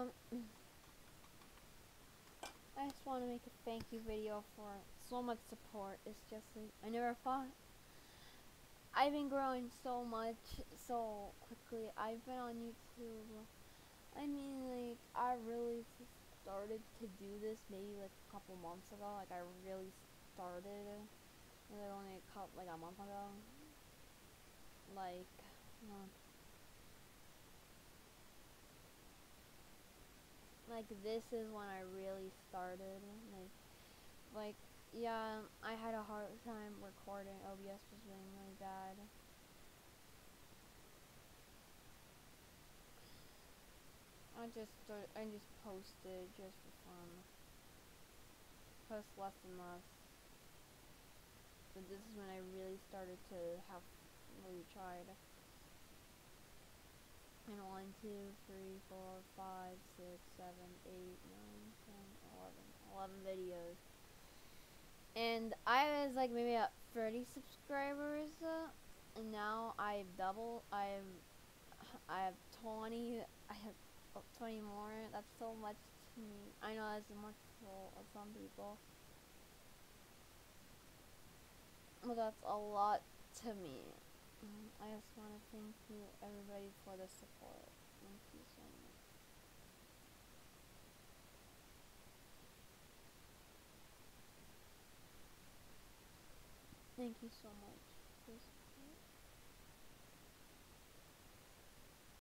I just want to make a thank you video for so much support. It's just like, I never thought I've been growing so much so quickly. I've been on YouTube. I mean, like, I really started to do this maybe like a couple months ago. Like, I really started only like a month ago. Like, uh, like this is when I really started. Like, yeah, I had a hard time recording. OBS was being really bad. I just posted just for fun. Post less and less. But this is when I really started to have really tried. And 1, 2, 3, 4, 5, 6, 7, 8, 9, 10, 11 videos. And I was like maybe at 30 subscribers, and now I've doubled. I have 20. I have 20 more. That's so much to me. I know that's much for some people, but that's a lot to me. I just want to thank you everybody for the support. Thank you so much. Thank you so much. Please.